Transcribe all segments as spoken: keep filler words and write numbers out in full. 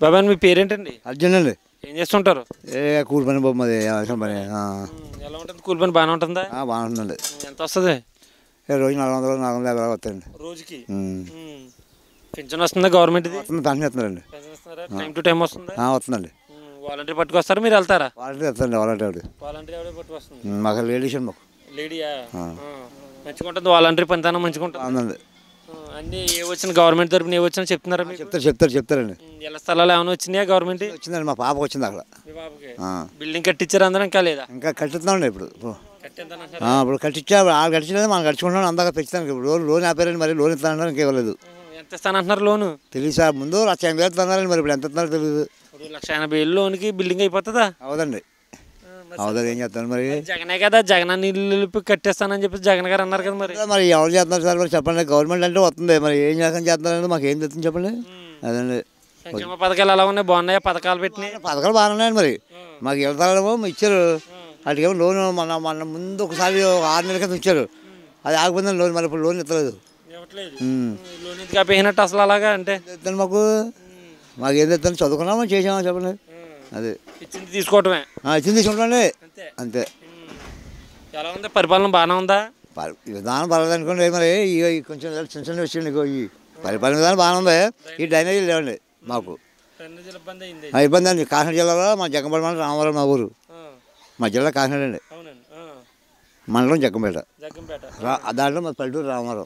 బాబాయ్ మీ పేరేంటండి? అర్జున్ అండి. ఏం చేస్తుంటారు? ఏ కూలి పని బొమ్మ అది పని. ఎలా ఉంటుంది కూలి పని? బాగానే ఉంటుందా? బాగుంటుందండి. ఎంత వస్తుంది? రోజు నాలుగు వందలు నాలుగు వందల యాభై వస్తాయండి రోజుకి. పెన్షన్ వస్తుందా గవర్నమెంట్? పెన్షన్ ఇస్తున్నారండి. టైం టు టైం వస్తుందా? వస్తుందండి. వాలంటీర్ పట్టుకొస్తారా మీరు వెళ్తారా? వాలంటీర్ వస్తుందండి. వాలంటీర్ వాలంటీర్ ఎవడే పట్టుకొస్తుంది? మాకు లేడీస్ అండి. మాకు లేడీయా? మంచిగా ఉంటుంది వాలంటీర్ పనితనం మంచిగా ఉంటుంది. అవునండి. అన్నీ ఏ వచ్చిన గవర్నమెంట్ తరపున ఏ వచ్చినా చెప్తున్నారా? చెప్తారు చెప్తారు చెప్తారండి. ఇళ్ల స్థలాలు ఏమైనా వచ్చినాయా గవర్నమెంట్? వచ్చిందండి. మా పాపకు వచ్చింది అక్కడ. బిల్డింగ్ కట్టించారు అందరూ ఇంకా లేదా? ఇంకా కట్టిస్తున్నాండి. ఇప్పుడు ఇప్పుడు కట్టించా వాళ్ళు కట్టించలేదు మనం కట్టుకుంటున్నాం. అందాక పెంచుతాను. ఇప్పుడు లోన్ లోన్ ఆపారండి. మరి లోన్ ఇస్తానంటారు. ఇంకేవ్వలేదు. ఎంత ఇస్తానంటున్నారు లోను? తెలియదు సార్. ముందు లక్ష ఎనభై వేలు ఇస్తున్నారండి. మరి ఇప్పుడు ఎంత ఇస్తున్నారో తెలియదు. ఇప్పుడు లక్ష ఎనభై వేలు లోన్కి బిల్డింగ్ అయిపోతుందా? అవదండి. అవదని ఏం చేస్తాను మరి? జగనే కదా జగన్ నీళ్ళు కట్టేస్తానని చెప్పి జగన్ గారు అన్నారు కదా. మరి మరి ఎవరు చేస్తున్నారు సార్? మరి చెప్పండి. గవర్నమెంట్ అంటే వస్తుంది. మరి ఏం చేస్తాను చేస్తున్నారంటే మాకు ఏం తెస్తుంది చెప్పండి. అదండి. సంక్షేమ పథకాలు ఎలా ఉన్నాయి? బాగున్నాయా? పథకాలు పెట్టినాయి? పథకాలు బాగున్నాయండి. మరి మాకు వెళ్తారేమో ఇచ్చారు. వాటికేమో లోన్ మన మన ముందు ఒకసారి ఆరు నెలల క్రితం ఇచ్చారు. అది ఆగిపోయిందని లోన్. మరి ఇప్పుడు లోన్ ఇస్తలేదు. లోన్ ఎందుకు ఆపేసినట్టు అసలు అలాగా అంటే? మాకు మాకు ఏం తెస్తాను? చదువుకున్నామో చేసామో చెప్పండి. అదే ఇచ్చింది తీసుకోవటమే. ఇచ్చింది తీసుకుంటాండి. అంతే. ఎలా ఉంది పరిపాలన? బాగానే ఉందా? విధానం పర్లేదు అనుకోండి. మరి ఇక కొంచెం చిన్న చిన్న విషయం ఈ పరిపాలన విధానం బాగానే ఉంది. ఈ డ్రైనేజీలు లేవండి మాకు. ఇబ్బంది అండి. కాకినాడ జిల్లాలో మా జగ్గంపేట మండలం రామవరం మా ఊరు. మా జిల్లా కాకినాడ అండి. మండలం జగ్గంపేట. దాంట్లో మా పల్లెటూరు రామవరం.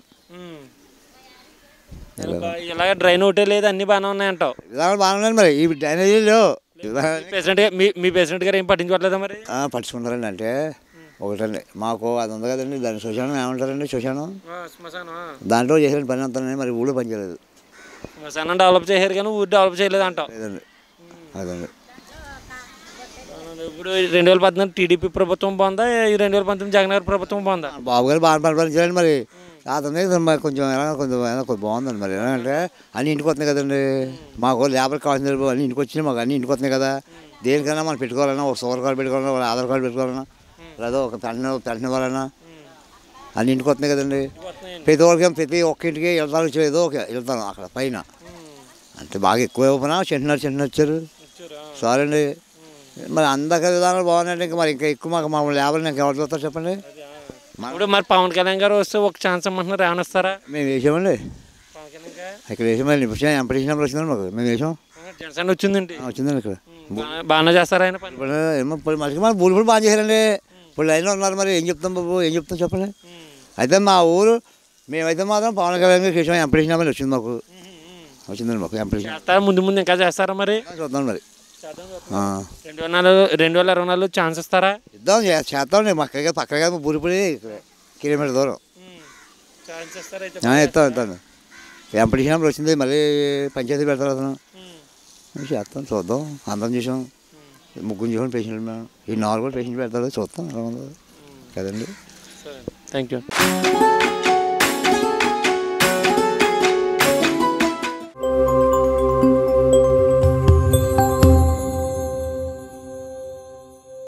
ఇలాగ డ్రైన్ ఒకటే లేదు, అన్ని బాగానే ఉన్నాయంటావు? విధానాలు బాగానే ఉన్నాయి. మరి ఈ డ్రైనేజీలు ప్రెసిడెంట్ మీ మీ ప్రెసిడెంట్ గారు ఏం పట్టించుకోవట్లేదా? మరి పట్టించుకుంటారండి. అంటే ఒకటండి మాకు అది ఉంది కదండి. దాని శ్మశానం ఏమంటారండి? శ్మశానం. దాంట్లో చేసిన పని అంతా మరి ఊళ్ళో పని చేయలేదు. శ్మశానం డెవలప్ చేశారు కానీ ఊరు డెవలప్ చేయలేదు అంటావు? లేదండి. అదండి. ఇప్పుడు రెండు వేల పద్నాలుగు టీడీపీ ప్రభుత్వం బాగుందా? ఈ రెండు వేల పంతొమ్మిది జగన్ గారి ప్రభుత్వం బాగుందా? బాబు గారు బాగా పరిపాలించారండి. మరి అతని మరి కొంచెం ఎలా కొంచెం కొంచెం బాగుందండి. మరి ఏంటంటే అన్నీ ఇంటికి వస్తున్నాయి కదండి. మాకు లేబర్ కావాల్సిన అన్నీ ఇంటికి వచ్చినాయి. మాకు అన్నీ ఇంటికి వస్తున్నాయి కదా. దేనికైనా మనం పెట్టుకోవాలన్నా ఒక సోర్ కార్డు పెట్టుకోవాలన్నా ఒక ఆధార్ కార్డు పెట్టుకోవాలన్నా లేదా ఒక పెన్షన్ పెన్షన్ ఇవ్వాలన్నా అన్నీ ఇంటికి వస్తున్నాయి కదండి. ప్రతి ఒక్కరికి ప్రతి ఒక్క ఇంటికి వెళ్తాను వచ్చారు. ఏదో ఒక వెళ్తాను అక్కడ పైన. అంటే బాగా ఎక్కువ ఇవ్వనా చెంటున్నారు చెంటున్నారు వచ్చారు. సారీ అండి. మరి అందక విధానాలు బాగున్నాయంటే ఇంకా మరి ఇంకా ఎక్కువ మాకు మమ్మల్ని లేబర్ ఇంకా ఎవరు చూస్తారు చెప్పండి. ఇప్పుడు మరి పవన్ కళ్యాణ్ గారు వస్తే ఒక ఛాన్స్ ఇమ్మంటున్నారు. ఏమైనా వస్తారా? మేము వేసామండి. ఇక్కడ వేసామండి. ఇప్పుడు ఎంపీ నెంబర్ వచ్చిందండి మాకు. మేము వేసాం. జనసేన వచ్చిందండి. వచ్చిందండి. ఇక్కడ బాగానే చేస్తారా ఆయన పని? ఏమో మనిషికి మన బూలు కూడా బాగా చేశారండి. ఇప్పుడు లైన్లో ఉన్నారు. మరి ఏం చెప్తాం బాబు? ఏం చెప్తాం చెప్పండి. అయితే మా ఊరు మేమైతే మాత్రం పవన్ కళ్యాణ్ గారికి వేసాం. ఎంపీ నెంబర్ వచ్చింది మాకు. వచ్చిందండి మాకు ఎంపీ. చేస్తారా? ముందు ముందు ఇంకా చేస్తారా? మరి చూద్దాం. మరి రెండు వేల నాలుగు రెండు వేల ఇరవై నాలుగు ఛాన్స్ ఇస్తారా? ఇద్దాం. చేస్తామండి. మాకు పక్కగా బూరిపడి కిలోమీటర్ దూరం ఇస్తాం. ఇస్తాను. ఎంపీ నెంబర్ వచ్చింది. మళ్ళీ పంచాయతీ పెడతారు అతను. చేస్తాం. చూద్దాం. అందరం చూసాం. ముగ్గురు చూసాం పేషెంట్లు. మేము ఈ నాలుగు కూడా పేషెంట్ పెడతారు. చూస్తాం ఎలా ఉందో కదండి. Thank you.